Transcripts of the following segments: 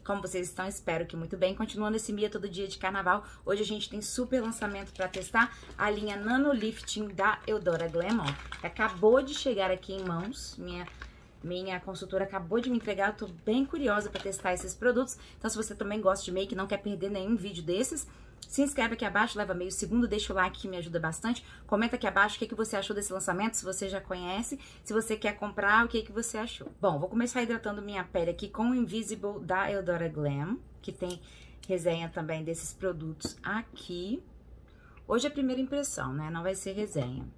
Como vocês estão? Espero que muito bem. Continuando esse Mia Todo Dia de Carnaval, hoje a gente tem super lançamento para testar a linha Nano Lifting da Eudora Glam, ó, que acabou de chegar aqui em mãos. Minha consultora acabou de me entregar, eu tô bem curiosa para testar esses produtos. Então, se você também gosta de make e não quer perder nenhum vídeo desses, se inscreve aqui abaixo, leva meio segundo, deixa o like que me ajuda bastante. Comenta aqui abaixo o que você achou desse lançamento, se você já conhece, se você quer comprar, o que você achou. Bom, vou começar hidratando minha pele aqui com o Invisible da Eudora Glam, que tem resenha também desses produtos aqui. Hoje é a primeira impressão, né? Não vai ser resenha.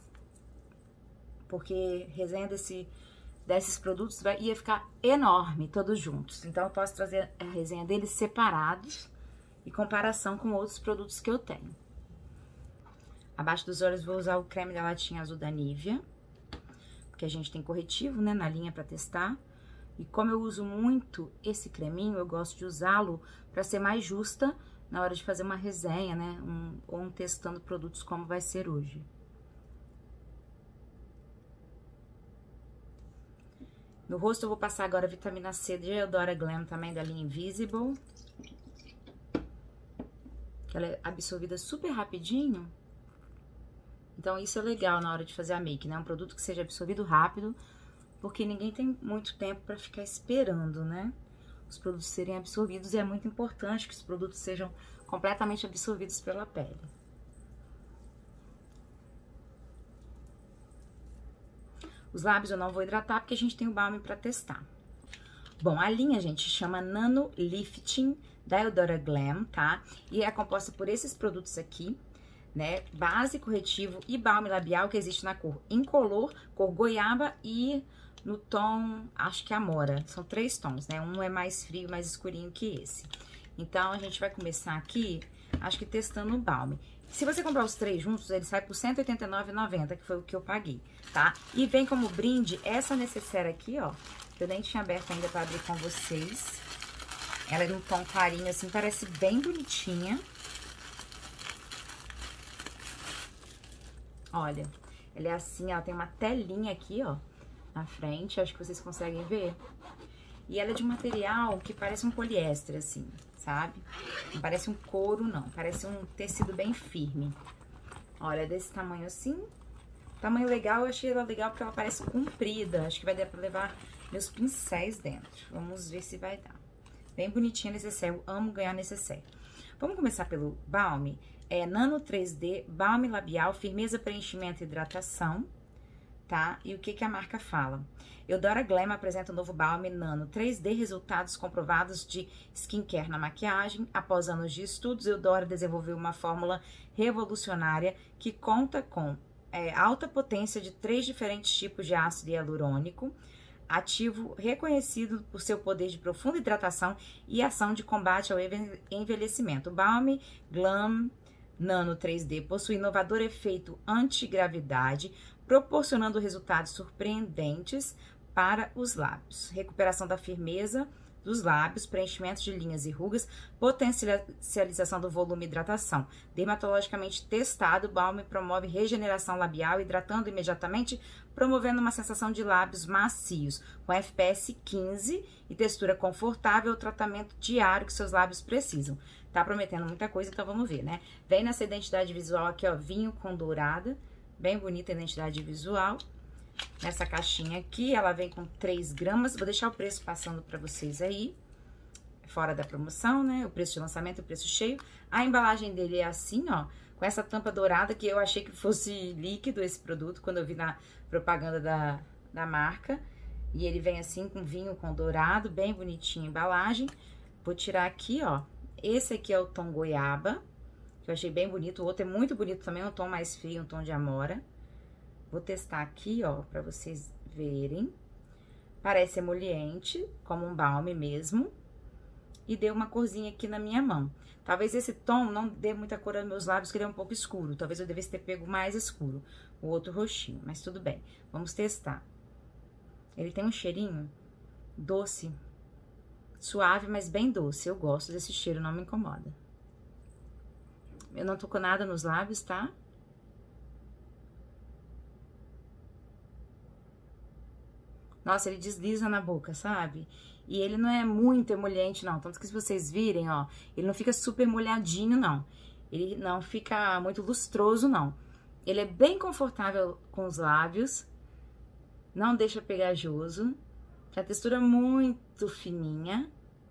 Porque resenha desses produtos ia ficar enorme, todos juntos. Então, eu posso trazer a resenha deles separados e comparação com outros produtos que eu tenho. Abaixo dos olhos vou usar o creme da latinha azul da Nivea, porque a gente tem corretivo, né, na linha para testar. E como eu uso muito esse creminho, eu gosto de usá-lo para ser mais justa na hora de fazer uma resenha, né, ou testando produtos como vai ser hoje. No rosto eu vou passar agora a vitamina C de Eudora Glam, também da linha Invisible. Ela é absorvida super rapidinho. Então, isso é legal na hora de fazer a make, né? Um produto que seja absorvido rápido, porque ninguém tem muito tempo para ficar esperando, né? Os produtos serem absorvidos e é muito importante que os produtos sejam completamente absorvidos pela pele. Os lábios eu não vou hidratar porque a gente tem o balme para testar. Bom, a linha, gente, chama Nano Lifting da Eudora Glam, tá? E é composta por esses produtos aqui, né? Base, corretivo e balme labial, que existe na cor incolor, cor goiaba e no tom, acho que amora. São 3 tons, né? Um é mais frio, mais escurinho que esse. Então, a gente vai começar aqui, acho que testando o balme. Se você comprar os 3 juntos, ele sai por R$ 189,90, que foi o que eu paguei, tá? E vem como brinde essa necessaire aqui, ó. Eu nem tinha aberto ainda pra abrir com vocês. Ela é de um tom clarinho, assim, parece bem bonitinha. Olha, ela é assim, ela tem uma telinha aqui, ó, na frente. Acho que vocês conseguem ver. E ela é de um material que parece um poliéster, assim, sabe? Não parece um couro, não. Parece um tecido bem firme. Olha, é desse tamanho assim. Tamanho legal, eu achei ela legal porque ela parece comprida. Acho que vai dar pra levar meus pincéis dentro. Vamos ver se vai dar. Bem bonitinha a necessaire, eu amo ganhar necessaire. Vamos começar pelo balme. É Nano 3D, balme labial, firmeza, preenchimento e hidratação, tá? E o que a marca fala? Eudora Glam apresenta o novo balme Nano 3D, resultados comprovados de skincare na maquiagem. Após anos de estudos, Eudora desenvolveu uma fórmula revolucionária que conta com alta potência de 3 diferentes tipos de ácido hialurônico, ativo reconhecido por seu poder de profunda hidratação e ação de combate ao envelhecimento. O balme Glam Nano 3D possui inovador efeito antigravidade, proporcionando resultados surpreendentes para os lábios. Recuperação da firmeza dos lábios, preenchimento de linhas e rugas, potencialização do volume e hidratação. Dermatologicamente testado, o balme promove regeneração labial, hidratando imediatamente, promovendo uma sensação de lábios macios, com FPS 15 e textura confortável, o tratamento diário que seus lábios precisam. Tá prometendo muita coisa, então vamos ver, né? Vem nessa identidade visual aqui, ó, vinho com dourada, bem bonita a identidade visual. Nessa caixinha aqui, ela vem com 3 gramas. Vou deixar o preço passando pra vocês aí. Fora da promoção, né? O preço de lançamento, o preço cheio. A embalagem dele é assim, ó. Com essa tampa dourada, que eu achei que fosse líquido esse produto, quando eu vi na propaganda da marca. E ele vem assim, com vinho com dourado, bem bonitinha a embalagem. Vou tirar aqui, ó. Esse aqui é o tom goiaba, que eu achei bem bonito. O outro é muito bonito também, um tom mais frio, um tom de amora. Vou testar aqui, ó, pra vocês verem. Parece emoliente, como um balme mesmo. E deu uma corzinha aqui na minha mão. Talvez esse tom não dê muita cor aos meus lábios, que ele é um pouco escuro. Talvez eu devesse ter pego mais escuro, o outro roxinho, mas tudo bem. Vamos testar. Ele tem um cheirinho doce, suave, mas bem doce. Eu gosto desse cheiro, não me incomoda. Eu não tô com nada nos lábios, tá? Nossa, ele desliza na boca, sabe? E ele não é muito emoliente, não. Tanto que se vocês virem, ó, ele não fica super molhadinho, não. Ele não fica muito lustroso, não. Ele é bem confortável com os lábios. Não deixa pegajoso. A textura é muito fininha.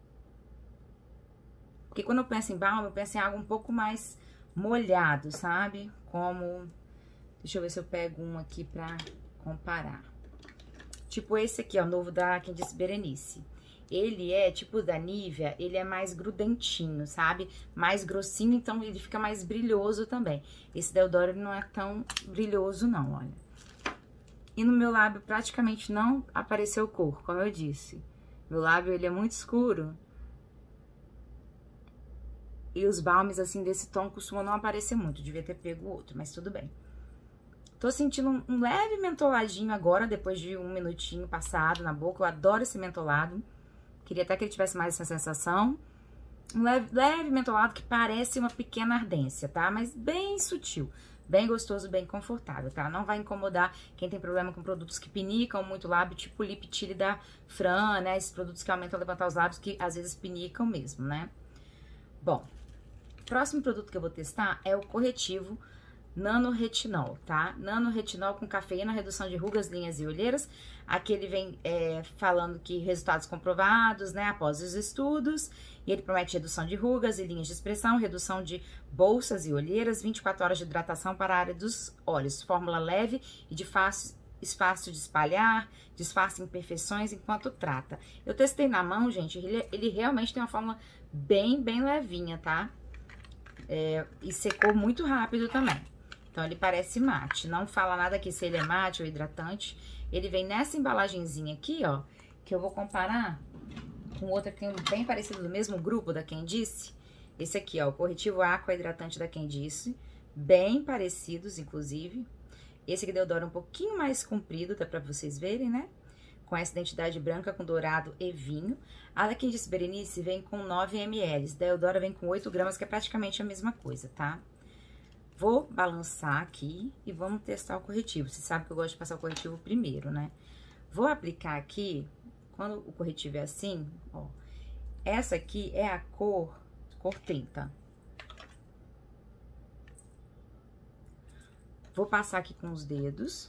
Porque quando eu penso em balm, eu penso em algo um pouco mais molhado, sabe? Como... Deixa eu ver se eu pego um aqui pra comparar. Tipo esse aqui, ó, novo da Quem Disse Berenice. Ele é, tipo da Nivea, ele é mais grudentinho, sabe? Mais grossinho, então ele fica mais brilhoso também. Esse da Eudora não é tão brilhoso não, olha. E no meu lábio praticamente não apareceu cor, como eu disse. Meu lábio, ele é muito escuro. E os balmes, assim, desse tom costumam não aparecer muito. Devia ter pego outro, mas tudo bem. Tô sentindo um leve mentoladinho agora, depois de um minutinho passado na boca. Eu adoro esse mentolado. Queria até que ele tivesse mais essa sensação. Um leve mentolado que parece uma pequena ardência, tá? Mas bem sutil. Bem gostoso, bem confortável, tá? Não vai incomodar quem tem problema com produtos que pinicam muito o lábio, tipo o Lip Tile da Fran, né? Esses produtos que aumentam levantar os lábios, que às vezes pinicam mesmo, né? Bom, o próximo produto que eu vou testar é o corretivo Nano Retinol, tá? Nano Retinol com cafeína, redução de rugas, linhas e olheiras. Aqui ele vem falando que resultados comprovados, né, após os estudos. E ele promete redução de rugas e linhas de expressão, redução de bolsas e olheiras, 24 horas de hidratação para a área dos olhos. Fórmula leve e de fácil de espalhar, disfarça imperfeições enquanto trata. Eu testei na mão, gente, ele realmente tem uma fórmula bem levinha, tá? E secou muito rápido também. Então, ele parece mate. Não fala nada aqui se ele é mate ou hidratante. Ele vem nessa embalagenzinha aqui, ó, que eu vou comparar com outra que tem um bem parecido do mesmo grupo da Quem Disse. Esse aqui, ó, o corretivo Aqua hidratante da Quem Disse. Bem parecidos, inclusive. Esse aqui da Eudora um pouquinho mais comprido, dá pra vocês verem, né? Com essa identidade branca com dourado e vinho. A da Quem Disse Berenice vem com 9 ml. Da Eudora vem com 8 gramas, que é praticamente a mesma coisa, tá? Vou balançar aqui e vamos testar o corretivo. Você sabe que eu gosto de passar o corretivo primeiro, né? Vou aplicar aqui, quando o corretivo é assim, ó. Essa aqui é a cor 30. Vou passar aqui com os dedos.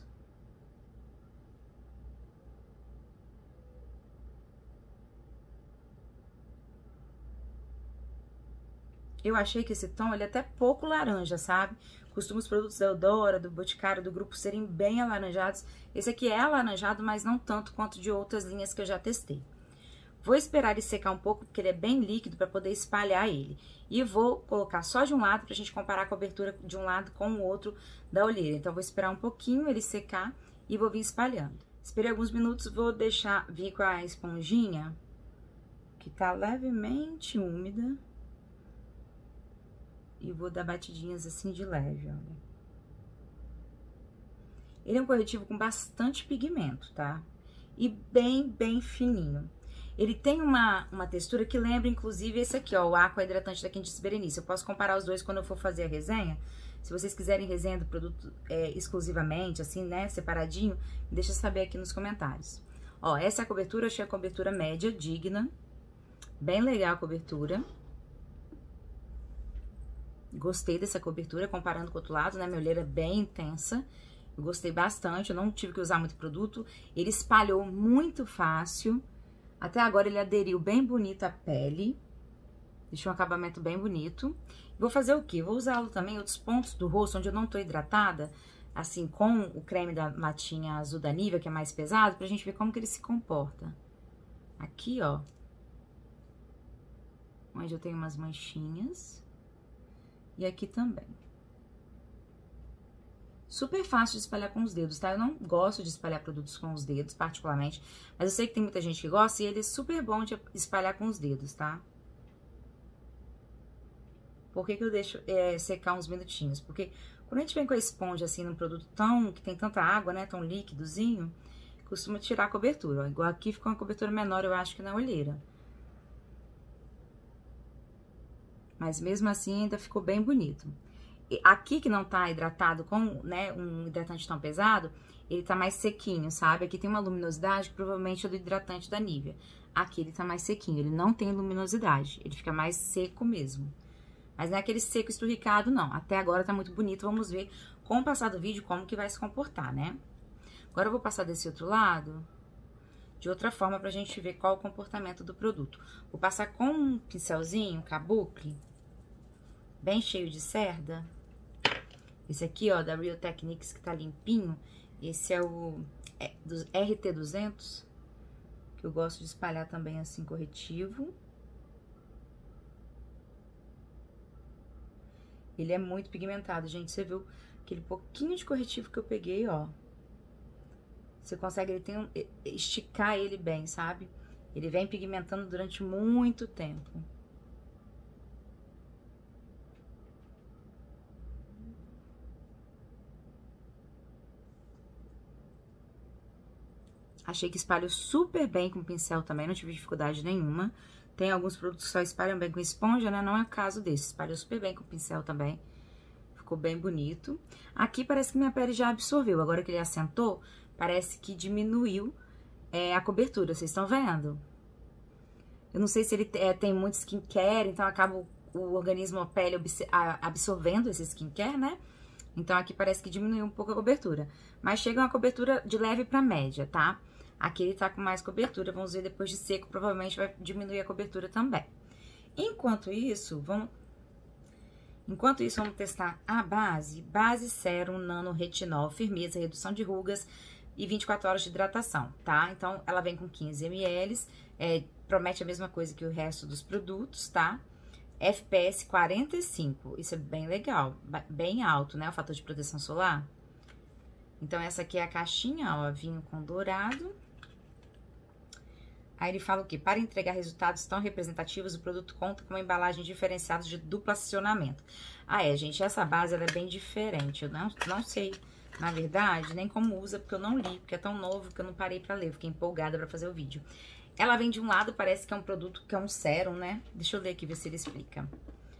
Eu achei que esse tom, ele é até pouco laranja, sabe? Costuma os produtos da Eudora, do Boticário, do grupo serem bem alaranjados. Esse aqui é alaranjado, mas não tanto quanto de outras linhas que eu já testei. Vou esperar ele secar um pouco, porque ele é bem líquido, para poder espalhar ele. E vou colocar só de um lado, pra gente comparar a cobertura de um lado com o outro da olheira. Então, vou esperar um pouquinho ele secar e vou vir espalhando. Esperei alguns minutos, vou deixar vir com a esponjinha, que tá levemente úmida. E vou dar batidinhas assim de leve, olha. Ele é um corretivo com bastante pigmento, tá? E bem fininho. Ele tem uma textura que lembra, inclusive, esse aqui, ó, o Aqua hidratante da Quem Disse Berenice. Eu posso comparar os dois quando eu for fazer a resenha. Se vocês quiserem resenha do produto exclusivamente, assim, né, separadinho, deixa saber aqui nos comentários. Ó, essa é a cobertura, eu achei a cobertura média, digna. Bem legal a cobertura. Gostei dessa cobertura, comparando com o outro lado, né? Minha olheira é bem intensa. Eu gostei bastante, eu não tive que usar muito produto. Ele espalhou muito fácil. Até agora ele aderiu bem bonito à pele. Deixou um acabamento bem bonito. Vou fazer o quê? Vou usá-lo também em outros pontos do rosto, onde eu não tô hidratada. Assim, com o creme da matinha azul da Nivea, que é mais pesado, pra gente ver como que ele se comporta. Aqui, ó. Onde eu tenho umas manchinhas. E aqui também. Super fácil de espalhar com os dedos, tá? Eu não gosto de espalhar produtos com os dedos, particularmente. Mas eu sei que tem muita gente que gosta e ele é super bom de espalhar com os dedos, tá? Por que que eu deixo secar uns minutinhos? Porque quando a gente vem com a esponja, assim, num produto que tem tanta água, né? Tão líquidozinho, costuma tirar a cobertura, ó. Igual aqui ficou uma cobertura menor, eu acho que na olheira. Mas mesmo assim ainda ficou bem bonito. Aqui que não tá hidratado com, né, um hidratante tão pesado, ele tá mais sequinho, sabe? Aqui tem uma luminosidade que provavelmente é do hidratante da Nivea. Aqui ele tá mais sequinho, ele não tem luminosidade, ele fica mais seco mesmo. Mas não é aquele seco esturricado, não. Até agora tá muito bonito, vamos ver com o passar do vídeo como que vai se comportar, né? Agora eu vou passar desse outro lado de outra forma pra gente ver qual o comportamento do produto. Vou passar com um pincelzinho, kabuki, bem cheio de cerda. Esse aqui, ó, da Real Techniques, que tá limpinho. Esse é o do RT200, que eu gosto de espalhar também assim, corretivo. Ele é muito pigmentado, gente. Você viu aquele pouquinho de corretivo que eu peguei, ó. Você consegue esticar ele bem, sabe? Ele vem pigmentando durante muito tempo. Achei que espalhou super bem com pincel também, não tive dificuldade nenhuma. Tem alguns produtos que só espalham bem com esponja, né? Não é o caso desse. Espalhou super bem com pincel também. Ficou bem bonito. Aqui parece que minha pele já absorveu. Agora que ele assentou, parece que diminuiu a cobertura. Vocês estão vendo? Eu não sei se ele tem muito skincare, então acaba o organismo, a pele absorvendo esse skincare, né? Então aqui parece que diminuiu um pouco a cobertura. Mas chega uma cobertura de leve pra média, tá? Aqui ele tá com mais cobertura, vamos ver depois de seco, provavelmente vai diminuir a cobertura também. Enquanto isso, vamos testar a base. Base Sérum Nano Retinol, firmeza, redução de rugas e 24 horas de hidratação, tá? Então, ela vem com 15 ml, promete a mesma coisa que o resto dos produtos, tá? FPS 45, isso é bem legal, bem alto, né? O fator de proteção solar. Então, essa aqui é a caixinha, ó, vinho com dourado. Aí ele fala o quê? Para entregar resultados tão representativos, o produto conta com uma embalagem diferenciada de duplo acionamento. Ah, gente, essa base ela é bem diferente. Eu não sei, na verdade, nem como usa, porque eu não li, porque é tão novo que eu não parei pra ler. Fiquei empolgada pra fazer o vídeo. Ela vem de um lado, parece que é um produto que é um sérum, né? Deixa eu ler aqui, ver se ele explica.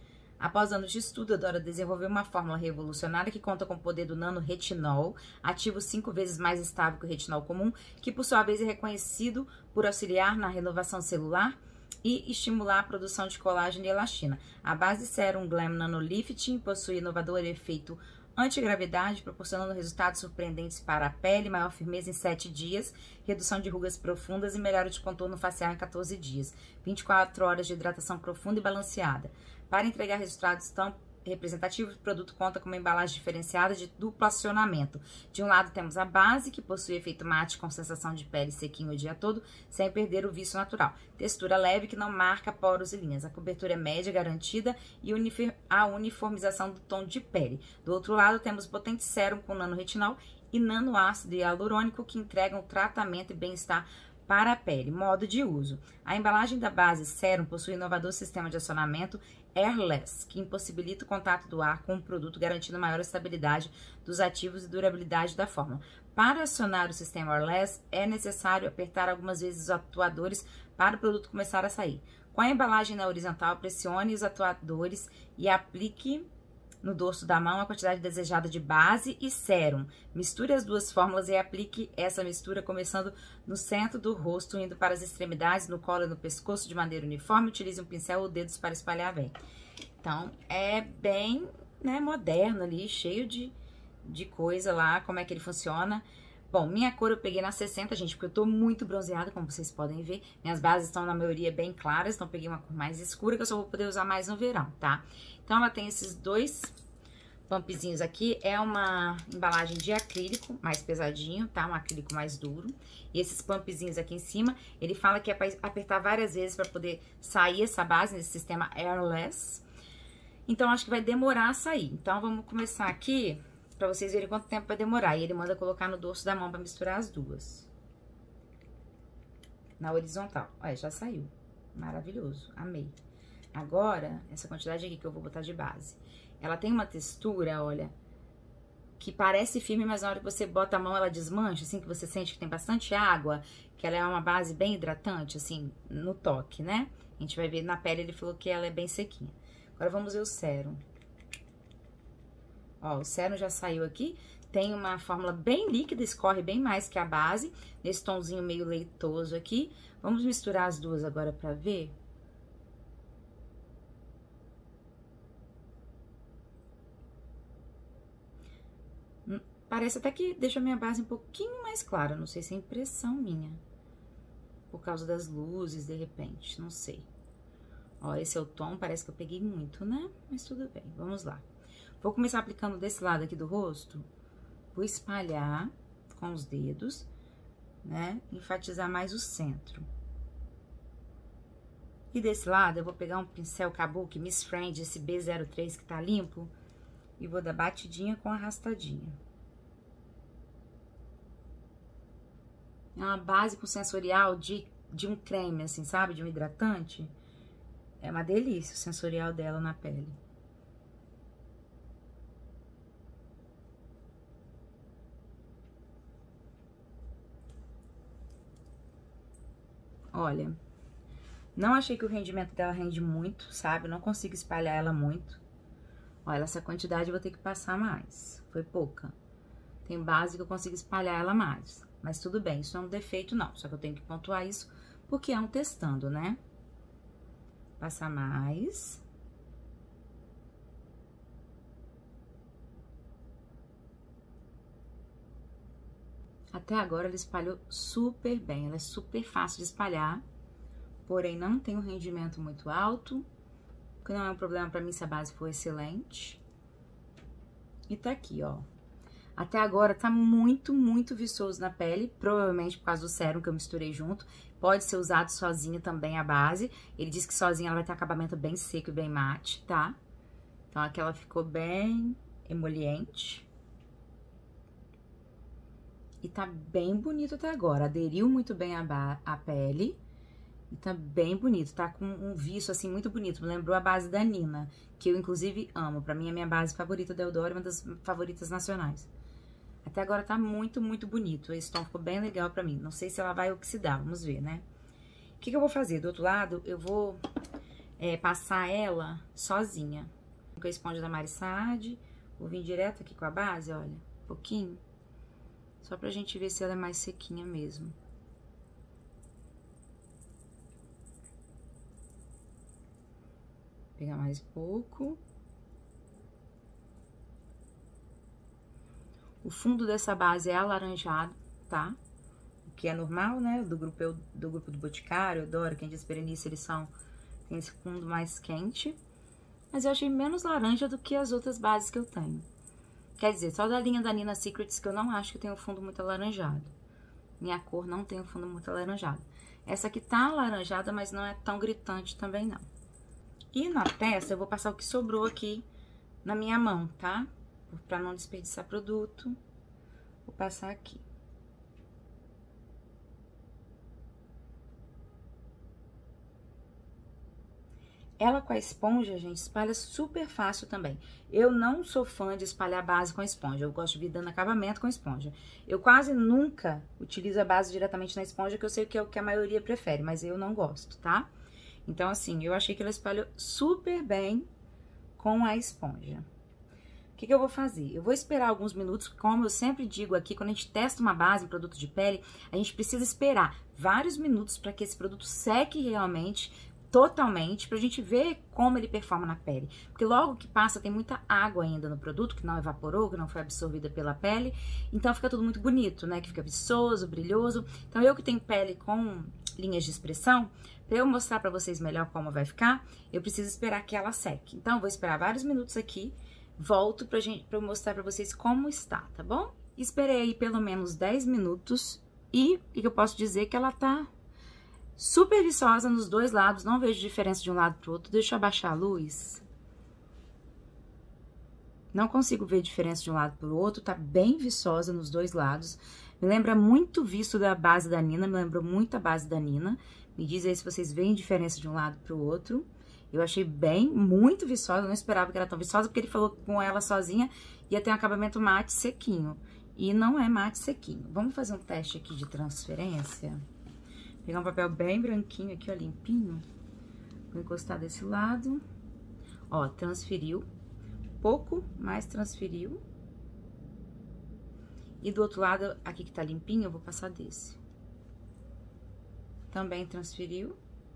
Após anos de estudo, a Dora desenvolveu uma fórmula revolucionária que conta com o poder do nano-retinol, ativo 5 vezes mais estável que o retinol comum, que por sua vez é reconhecido por auxiliar na renovação celular e estimular a produção de colágeno e elastina. A base Sérum Glam Nanolifting possui inovador efeito antigravidade, proporcionando resultados surpreendentes para a pele, maior firmeza em 7 dias, redução de rugas profundas e melhora de contorno facial em 14 dias, 24 horas de hidratação profunda e balanceada. Para entregar resultados tão representativos, o produto conta com uma embalagem diferenciada de duplo acionamento. De um lado temos a base, que possui efeito mate com sensação de pele sequinha o dia todo, sem perder o viço natural. Textura leve que não marca poros e linhas. A cobertura é média, garantida, e a uniformização do tom de pele. Do outro lado temos o potente sérum com nano-retinol e nanoácido hialurônico, que entregam tratamento e bem-estar para a pele. Modo de uso. A embalagem da base Sérum possui um inovador sistema de acionamento airless, que impossibilita o contato do ar com o produto, garantindo maior estabilidade dos ativos e durabilidade da fórmula. Para acionar o sistema airless, é necessário apertar algumas vezes os atuadores para o produto começar a sair. Com a embalagem na horizontal, pressione os atuadores e aplique no dorso da mão a quantidade desejada de base e sérum. Misture as duas fórmulas e aplique essa mistura começando no centro do rosto, indo para as extremidades, no colo e no pescoço de maneira uniforme. Utilize um pincel ou dedos para espalhar bem. Então, é bem, né, moderno ali, cheio de coisa lá, como é que ele funciona. Bom, minha cor eu peguei na 60, gente, porque eu tô muito bronzeada, como vocês podem ver. Minhas bases estão, na maioria, bem claras, então peguei uma cor mais escura, que eu só vou poder usar mais no verão, tá? Então, ela tem esses dois pumpzinhos aqui. É uma embalagem de acrílico, mais pesadinho, tá? Um acrílico mais duro. E esses pumpzinhos aqui em cima, ele fala que é pra apertar várias vezes pra poder sair essa base nesse sistema airless. Então, acho que vai demorar a sair. Então, vamos começar aqui pra vocês verem quanto tempo vai demorar. E ele manda colocar no dorso da mão pra misturar as duas. Na horizontal. Olha, já saiu. Maravilhoso. Amei. Agora, essa quantidade aqui que eu vou botar de base. Ela tem uma textura, olha, que parece firme, mas na hora que você bota a mão ela desmancha, assim, que você sente que tem bastante água, que ela é uma base bem hidratante, assim, no toque, né? A gente vai ver na pele, ele falou que ela é bem sequinha. Agora vamos ver o sérum. Ó, o sérum já saiu aqui. Tem uma fórmula bem líquida, escorre bem mais que a base. Nesse tomzinho meio leitoso aqui. Vamos misturar as duas agora pra ver. Parece até que deixa a minha base um pouquinho mais clara. Não sei se é impressão minha. Por causa das luzes, de repente. Não sei. Ó, esse é o tom. Parece que eu peguei muito, né? Mas tudo bem. Vamos lá. Vou começar aplicando desse lado aqui do rosto. Vou espalhar com os dedos, né? Enfatizar mais o centro. E desse lado, eu vou pegar um pincel Kabuki Miss Friend, esse B03 que tá limpo. E vou dar batidinha com arrastadinha. É uma base com sensorial de um creme, assim, sabe? De um hidratante. É uma delícia o sensorial dela na pele. Olha, não achei que o rendimento dela rende muito, sabe? Não consigo espalhar ela muito. Olha, essa quantidade eu vou ter que passar mais. Foi pouca. Tem base que eu consigo espalhar ela mais. Mas tudo bem, isso não é um defeito, não. Só que eu tenho que pontuar isso porque é um testando, né? Passar mais. Até agora ela espalhou super bem. Ela é super fácil de espalhar. Porém, não tem um rendimento muito alto. Que não é um problema pra mim se a base for excelente. E tá aqui, ó. Até agora tá muito, muito viçoso na pele, provavelmente por causa do sérum que eu misturei junto. Pode ser usado sozinho também a base. Ele disse que sozinha ela vai ter acabamento bem seco e bem mate, tá? Então aqui ela ficou bem emoliente. E tá bem bonito até agora. Aderiu muito bem a pele. E tá bem bonito, tá com um viço, assim, muito bonito. Me lembrou a base da Nina, que eu, inclusive, amo. Pra mim, é a minha base favorita da Eudora, uma das favoritas nacionais. Até agora tá muito, muito bonito. Esse tom ficou bem legal pra mim. Não sei se ela vai oxidar, vamos ver, né? O que eu vou fazer? Do outro lado, eu vou passar ela sozinha. Com a esponja da Mari Saad. Vou vir direto aqui com a base, olha, um pouquinho. Só pra gente ver se ela é mais sequinha mesmo. Pegar mais pouco. O fundo dessa base é alaranjado, tá? O que é normal, né? Do grupo do Boticário, Eudora, Candice Berenice, eles tem esse fundo mais quente. Mas eu achei menos laranja do que as outras bases que eu tenho. Quer dizer, só da linha da Nina Secrets que eu não acho que tem um fundo muito alaranjado. Minha cor não tem um fundo muito alaranjado. Essa aqui tá alaranjada, mas não é tão gritante também, não. E na testa, eu vou passar o que sobrou aqui na minha mão, tá? Pra não desperdiçar produto. Vou passar aqui. Ela com a esponja, gente, espalha super fácil também. Eu não sou fã de espalhar base com esponja. Eu gosto de vir dando acabamento com esponja. Eu quase nunca utilizo a base diretamente na esponja, que eu sei que é o que a maioria prefere, mas eu não gosto, tá? Então, assim, eu achei que ela espalhou super bem com a esponja. O que eu vou fazer? Eu vou esperar alguns minutos, como eu sempre digo aqui, quando a gente testa uma base em produto de pele, a gente precisa esperar vários minutos para que esse produto seque realmente, totalmente, pra gente ver como ele performa na pele. Porque logo que passa tem muita água ainda no produto, que não evaporou, que não foi absorvida pela pele, então fica tudo muito bonito, né? Que fica viçoso, brilhoso. Então eu que tenho pele com linhas de expressão, para eu mostrar para vocês melhor como vai ficar, eu preciso esperar que ela seque. Então eu vou esperar vários minutos aqui, volto pra eu mostrar para vocês como está, tá bom? Esperei aí pelo menos 10 minutos e eu posso dizer que ela tá super viçosa nos dois lados, não vejo diferença de um lado pro outro. Deixa eu abaixar a luz. Não consigo ver diferença de um lado pro outro, tá bem viçosa nos dois lados. Me lembra muito o viço da base da Nina, me lembrou muito a base da Nina. Me diz aí se vocês veem diferença de um lado pro outro. Eu achei bem, muito viçosa, eu não esperava que era tão viçosa, porque ele falou que com ela sozinha ia ter um acabamento mate sequinho. E não é mate sequinho. Vamos fazer um teste aqui de transferência. Pegar um papel bem branquinho aqui, ó, limpinho. Vou encostar desse lado. Ó, transferiu. pouco, mas transferiu. E do outro lado, aqui que tá limpinho, eu vou passar desse. Também transferiu.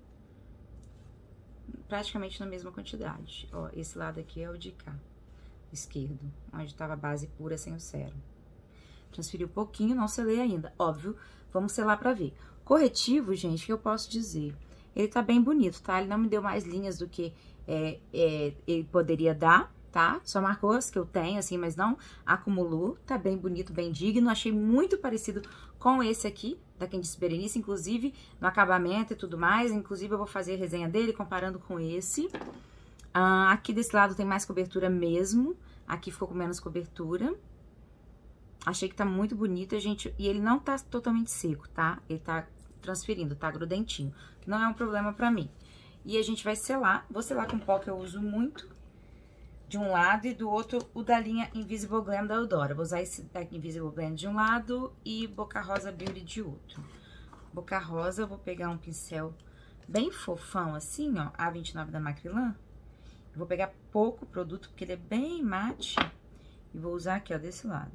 Praticamente na mesma quantidade. Ó, esse lado aqui é o de cá, esquerdo, onde tava a base pura sem o sérum. Transferiu um pouquinho, não selei ainda. Óbvio, vamos selar pra ver. Corretivo, gente, o que eu posso dizer? Ele tá bem bonito, tá? Ele não me deu mais linhas do que ele poderia dar, tá? Só marcou as que eu tenho, assim, mas não acumulou. Tá bem bonito, bem digno. Achei muito parecido com esse aqui, da Quem Disse Berenice, inclusive no acabamento e tudo mais. Inclusive, eu vou fazer a resenha dele comparando com esse. Aqui desse lado tem mais cobertura mesmo. Aqui ficou com menos cobertura. Achei que tá muito bonito, gente. E ele não tá totalmente seco, tá? Ele tá transferindo, tá grudentinho. Não é um problema pra mim. E a gente vai selar. Vou selar com pó que eu uso muito. De um lado e do outro, o da linha Invisible Glam da Eudora. Vou usar esse da Invisible Glam de um lado e Boca Rosa Beauty de outro. Boca Rosa, eu vou pegar um pincel bem fofão assim, ó, A29 da Macrylan. Eu vou pegar pouco produto, porque ele é bem mate. E vou usar aqui, ó, desse lado.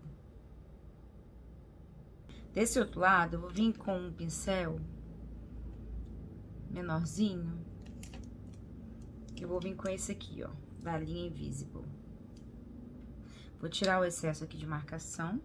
Desse outro lado, eu vou vir com um pincel menorzinho. Eu vou vir com esse aqui, ó, da linha Invisible. Vou tirar o excesso aqui de marcação.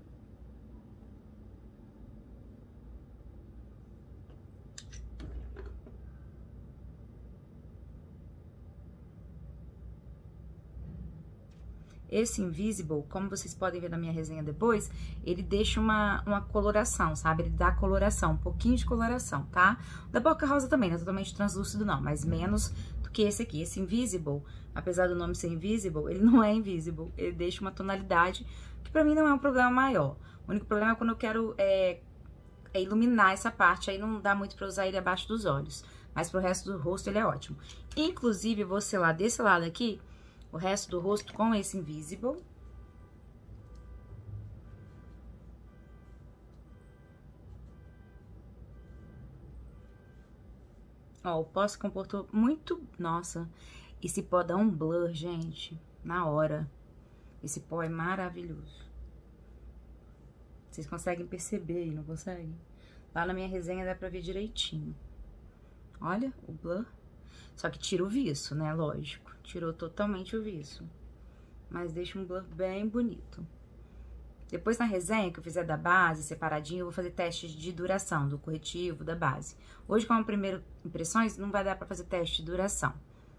Esse Invisible, como vocês podem ver na minha resenha depois, ele deixa uma coloração, sabe? Ele dá coloração, um pouquinho de coloração, tá? Da Boca Rosa também, não é totalmente translúcido não, mas menos do que esse aqui. Esse Invisible, apesar do nome ser Invisible, ele não é Invisible. Ele deixa uma tonalidade que pra mim não é um problema maior. O único problema é quando eu quero iluminar essa parte, aí não dá muito pra usar ele abaixo dos olhos. Mas pro resto do rosto ele é ótimo. Inclusive, eu vou selar desse lado aqui, o resto do rosto com esse Invisible. Ó, o pó se comportou muito... Nossa, esse pó dá um blur, gente, na hora. Esse pó é maravilhoso. Vocês conseguem perceber aí, não conseguem? Lá na minha resenha dá pra ver direitinho. Olha o blur. Só que tira o viço, né? Lógico. Tirou totalmente o viço. Mas deixa um blur bem bonito. Depois na resenha que eu fizer da base, separadinho, eu vou fazer testes de duração, do corretivo, da base. Hoje, como primeiras impressões, não vai dar pra fazer teste de duração.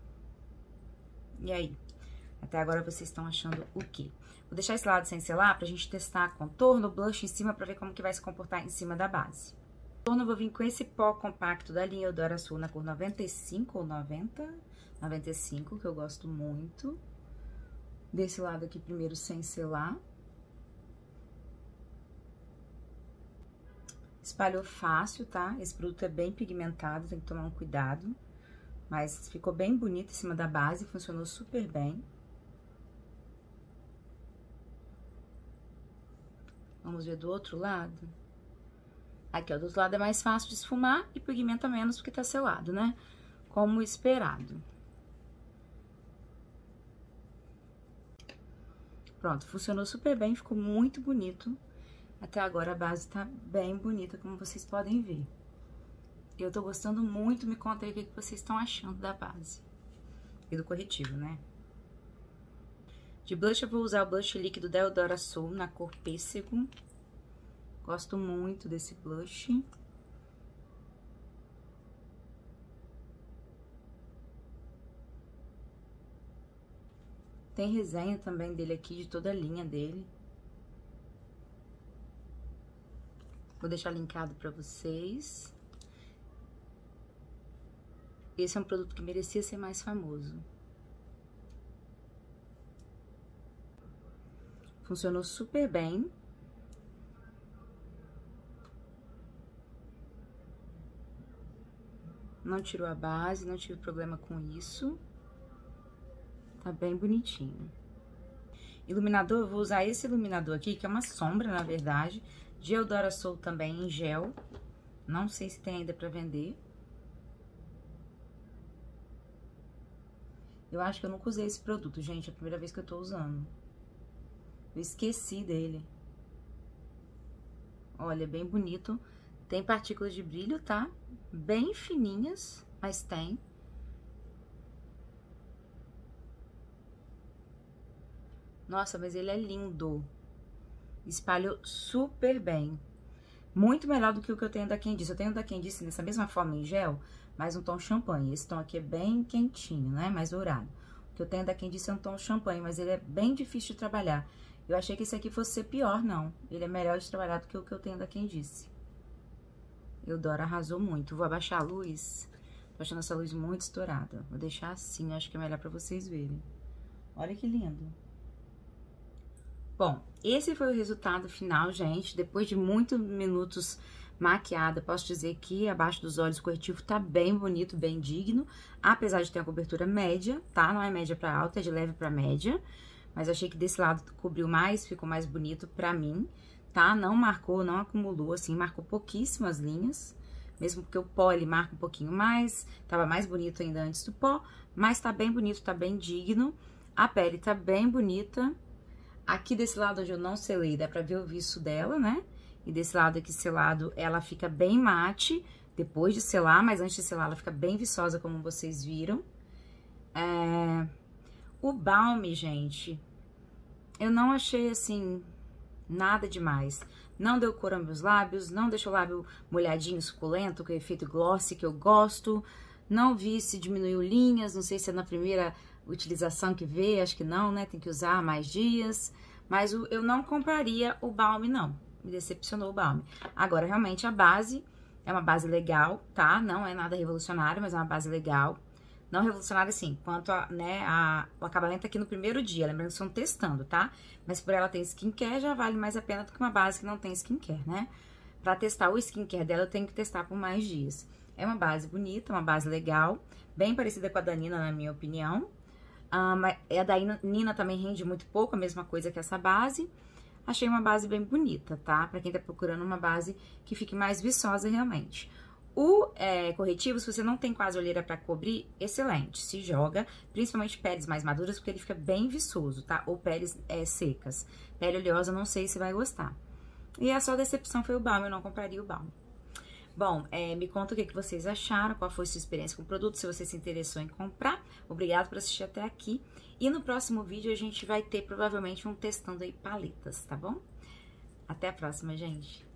E aí? Até agora vocês estão achando o quê? Vou deixar esse lado sem selar pra gente testar contorno, blush em cima pra ver como que vai se comportar em cima da base. Contorno eu vou vir com esse pó compacto da linha Eudora Sul na cor 95 ou 90, 95, que eu gosto muito. Desse lado aqui primeiro sem selar. Espalhou fácil, tá? Esse produto é bem pigmentado, tem que tomar um cuidado. Mas ficou bem bonito em cima da base, funcionou super bem. Vamos ver do outro lado. Aqui, ó, do outro lado é mais fácil de esfumar e pigmenta menos porque tá selado, né? Como esperado. Pronto, funcionou super bem, ficou muito bonito. Até agora a base tá bem bonita, como vocês podem ver. Eu tô gostando muito, me conta aí o que vocês estão achando da base. E do corretivo, né? De blush eu vou usar o blush líquido da Eudora Sul na cor pêssego. Gosto muito desse blush. Tem resenha também dele aqui, de toda a linha dele. Vou deixar linkado pra vocês. Esse é um produto que merecia ser mais famoso. Funcionou super bem. Não tirou a base, não tive problema com isso. Tá bem bonitinho. Iluminador, eu vou usar esse iluminador aqui, que é uma sombra, na verdade, de Eudora Sul também, em gel. Não sei se tem ainda pra vender. Eu acho que eu nunca usei esse produto, gente. É a primeira vez que eu tô usando. Eu esqueci dele. Olha, bem bonito. Tem partículas de brilho, tá? Bem fininhas, mas tem. Nossa, mas ele é lindo. Espalhou super bem. Muito melhor do que o que eu tenho da Candice. Eu tenho da Candice nessa mesma forma em gel, mas um tom champanhe. Esse tom aqui é bem quentinho, né? Mais dourado. O que eu tenho da Candice é um tom champanhe, mas ele é bem difícil de trabalhar. Eu achei que esse aqui fosse ser pior, não. Ele é melhor de trabalhar do que o que eu tenho da Candice. Eudora arrasou muito. Vou abaixar a luz. Tô achando essa luz muito estourada. Vou deixar assim, acho que é melhor pra vocês verem. Olha que lindo. Bom, esse foi o resultado final, gente. Depois de muitos minutos maquiada, posso dizer que abaixo dos olhos o corretivo tá bem bonito, bem digno. Apesar de ter uma cobertura média, tá? Não é média pra alta, é de leve pra média. Mas achei que desse lado cobriu mais, ficou mais bonito pra mim, tá? Não marcou, não acumulou, assim, marcou pouquíssimas linhas. Mesmo porque o pó, ele marca um pouquinho mais. Tava mais bonito ainda antes do pó. Mas tá bem bonito, tá bem digno. A pele tá bem bonita. Aqui desse lado onde eu não selei, dá pra ver o viço dela, né? E desse lado aqui selado, ela fica bem mate depois de selar, mas antes de selar ela fica bem viçosa, como vocês viram. O balme, gente, eu não achei, assim, nada demais. Não deu cor aos meus lábios, não deixou o lábio molhadinho, suculento, com efeito glossy que eu gosto. Não vi se diminuiu linhas, não sei se é na primeira utilização que vê, acho que não, né? Tem que usar mais dias. Mas eu não compraria o balme, não. Me decepcionou o balme. Agora, realmente, a base é uma base legal, tá? Não é nada revolucionário, mas é uma base legal. Não revolucionária, assim, quanto a, né, o acabamento aqui no primeiro dia. Lembrando que estão testando, tá? Mas por ela ter skincare, já vale mais a pena do que uma base que não tem skincare, né? Pra testar o skincare dela, eu tenho que testar por mais dias. É uma base bonita, uma base legal. Bem parecida com a da Nina, na minha opinião. A da Nina também rende muito pouco, a mesma coisa que essa base. Achei uma base bem bonita, tá? Pra quem tá procurando uma base que fique mais viçosa realmente. O corretivo, se você não tem quase olheira pra cobrir, excelente. Se joga, principalmente peles mais maduras, porque ele fica bem viçoso, tá? Ou peles secas. Pele oleosa, não sei se vai gostar. E a só decepção foi o balme, eu não compraria o balme. Bom, me conta o que vocês acharam, qual foi a sua experiência com o produto, se você se interessou em comprar. Obrigado por assistir até aqui. E no próximo vídeo a gente vai ter provavelmente um testando aí paletas, tá bom? Até a próxima, gente!